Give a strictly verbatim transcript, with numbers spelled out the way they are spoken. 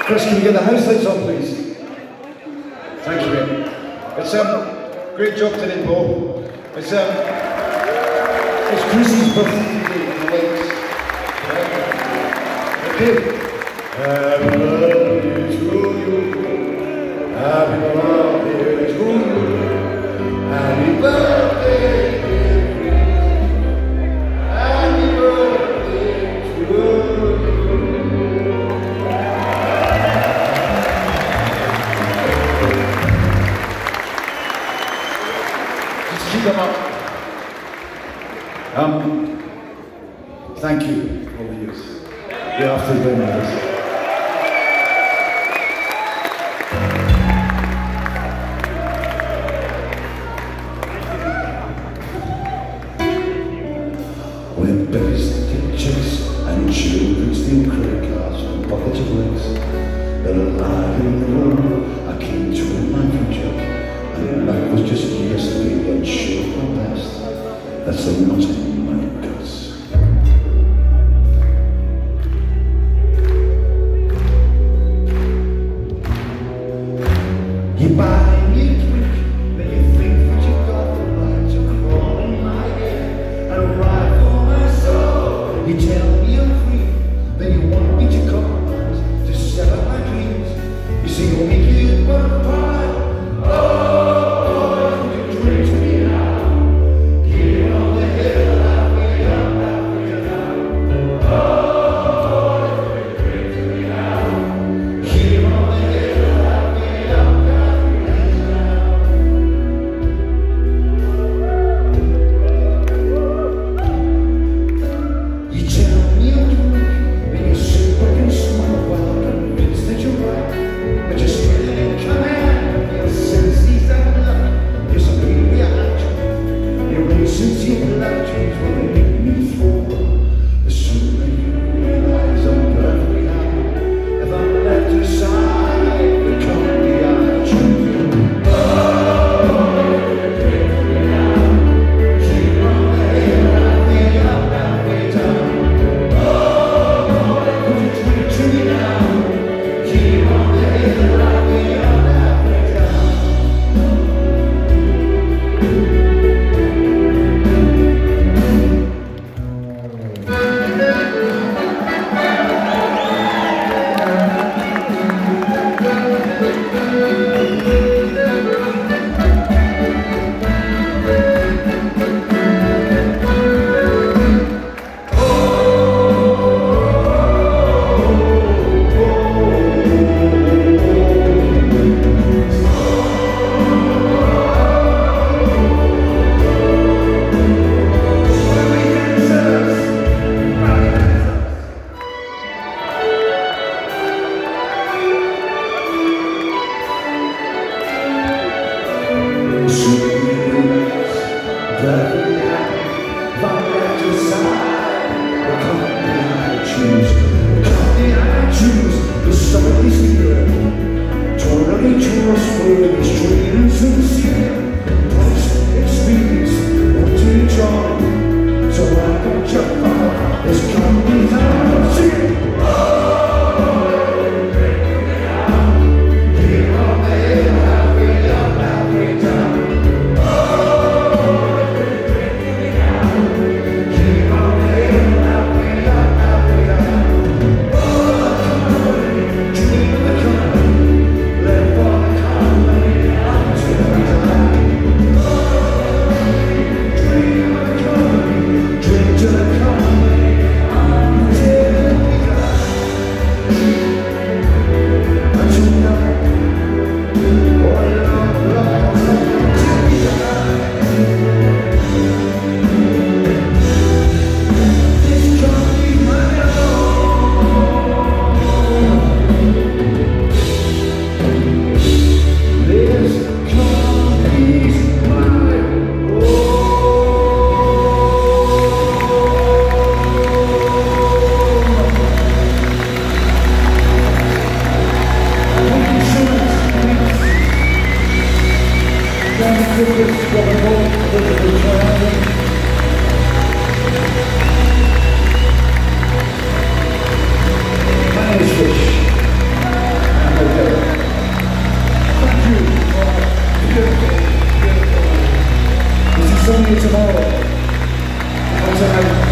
Chris, can you get the house lights on, please? Thank you, mate. It's um, great job today, Paul. It's um, it's Chris's birthday today on the lights. Okay. Happy birthday to you. Happy birthday to you. Happy birthday. Happy birthday to you. Keep them up. Um, thank you, all of you. You're after doing this. When babies take chicks and children steal credit cards and buckets of links, they're alive in the room. I came to a man from jail. And that was just yesterday, and sure my best. That's the not in my guts. You buy me a drink, then you think that you got the right to crawl in my head and ride for my soul. You tell me I'm free, then you want me to compromise, to sell out my dreams. You see, you'll make it worthwhile. Oh! me tomorrow. Come tonight.